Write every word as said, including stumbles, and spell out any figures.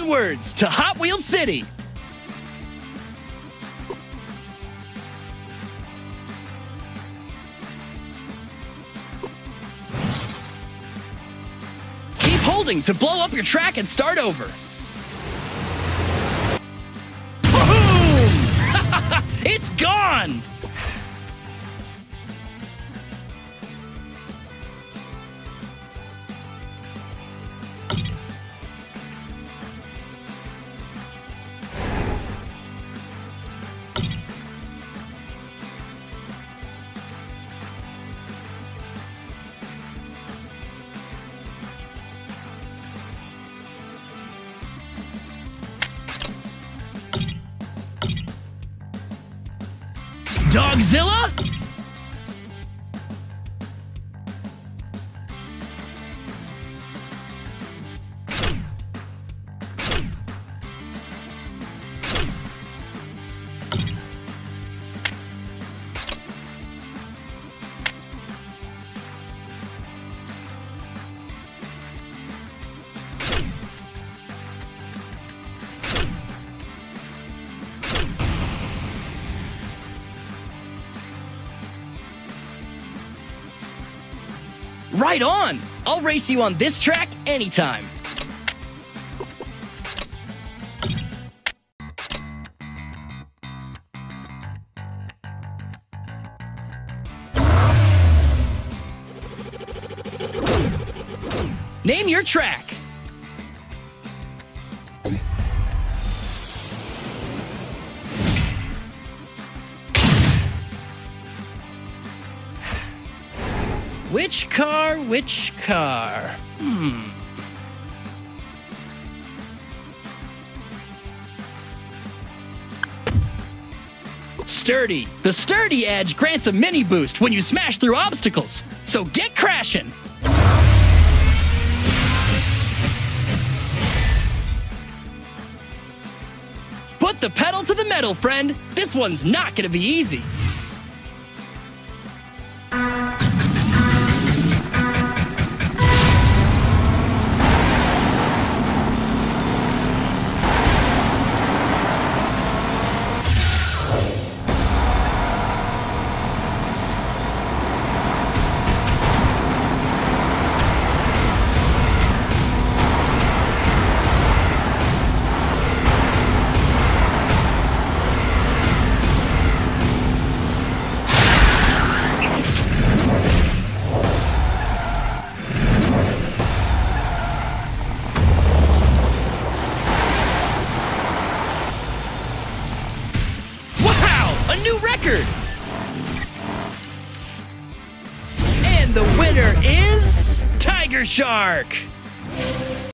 Onwards to Hot Wheels City! Keep holding to blow up your track and start over. Boom! It's gone! Dogzilla? Right on! I'll race you on this track anytime. Name your track. Which car, which car? Hmm. Sturdy. The Sturdy Edge grants a mini boost when you smash through obstacles. So get crashing. Put the pedal to the metal, friend. This one's not gonna be easy. Record. And the winner is Tiger Shark.